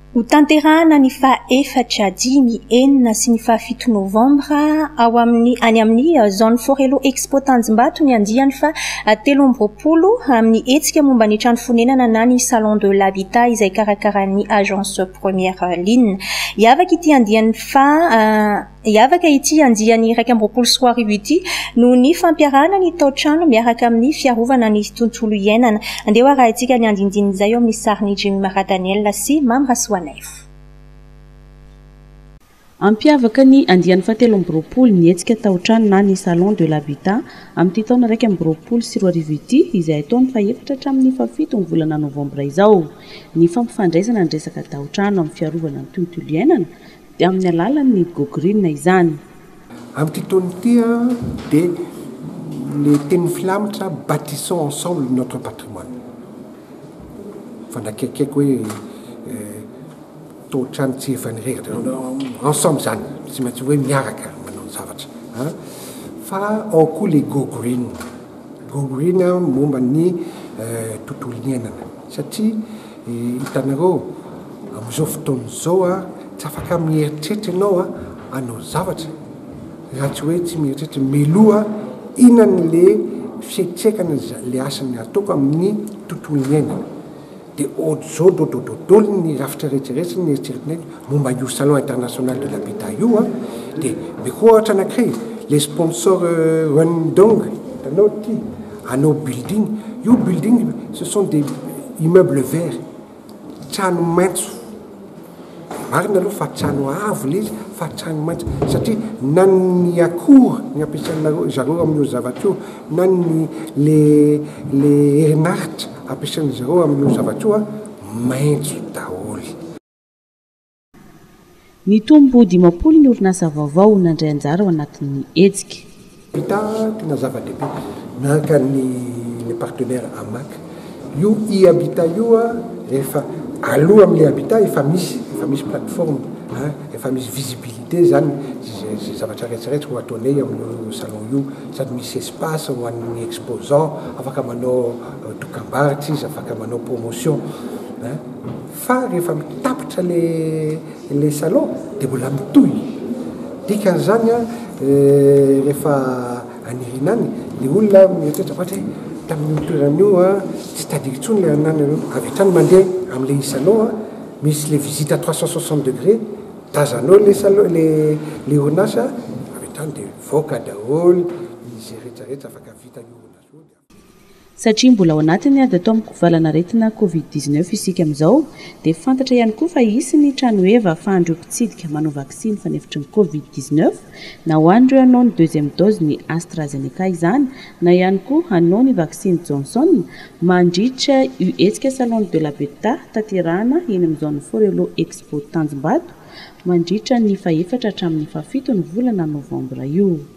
Ho tanterahana ny fa-4 sy ny fa-7 novambra ao any amin'ny zone Forelo Expo Tanjombato ny andiany fa 13 amin'ny hetsika momba ny trano fonenana na ny salon de l'habitat izay karakaran'ny agence première ligne. Iavaka ity andiany 12 sy 13 ity no ny fampiarahana ny tao-trano miaraka amin'ny fiarovana ny tontolo iainana. Andeha raha itsika ny andindiny izay eo amin'ny sariny Jimmy Maradaniel sy Mam Rasoanef. Ampiavaka ny andiany 13 ny hetsika tao-trano na ny salon de l'habitat amin'ny taona 12 sy 13 ity izay ataony fa 4 hatramin'ny 7 volana novambra izao. Ny fampifandraisana ny resaka tao-trano amin'ny fiarovana ny tontolo iainana dia amin'ny alalan'ny Go Green izany. Amin'ity taona ity dia le teny filamatra bâtissons ensemble notre patrimoine. Fanakekeko hoe tao-trano tsy efanirehitra ensemble zany tsy maintsy hoe miaraka manao zavatra fa ao koa le Go Green. Go Green momba ny tontolo iainana satria hitanareo amin'izao fotoana izao tsy afaka mieritreritra ianao hanao zavatra raha tsy hoe tsy mieritreritra miloha inona le fietsekana le asany ataoko amin'ny tontolo iainana. Dia ohatr'izao dododolo ny rafitra rehetrarehetra ny eritreretinay momba io salon international de l'habitat io dia mikohatra anankiray les sponsors Rwandong hitanao ty anao building io building ce sont des immeubles verts trano maitso marina aloha fa trano avo le izy fa trano maitso satria na ny akora ny ampiasainareo zareo amin'io zavatra io na ny le herinaritra ampiasainy zareo amin'io zavatra io maitso daholo. Ny tombo 50 ny orinasa vaovao nandray anjara ao anatin'ny hetsika. Vita tena zava-dehibe miaraka ny partenaire AMAC io i-habitat io rehefa aloha amin'le habitat efa misy plateforme efa misy visibilité zany zay zavatra rehetrarehetra ho ataonay amin'ny salon io sady misy espace ho an'ny exposant afaka manao dokam-barotra izy afaka manao promotion fa rehefa mitapitra le salon dia mbola mitohy dikan'izany rehefa anirinany le olona mieritreritra ohatra tamin'ny toeran'io tsy tadika intsony le anany avy hatrany mandeha amin'le salon misy le visite à 360 degrés tazanao le salon le orinasa avy hatrany dia voaka daholo izy rehetrarehetra afaka vita io orinasa io. Satria mbola ao anatiny dia atao amin'ny kovalanaretina Covid-19 isika amin'izao dia fantatra ihany koa fa hisy ny trano eva ahafahandreo mpitsidika manao vaksiny fanefitry ny Covid-19 na ho an'ireo hanao ny deuxième dose ny AstraZeneca izany na ihany koa hanao ny vaksiny Johnson mandritra io hetsika salon de l'habitat tanterahana eny amin'ny zone Forelo Expo Tanjombato mandritra ny fa 4 hatramin'ny fa 7 ny volana novambra io.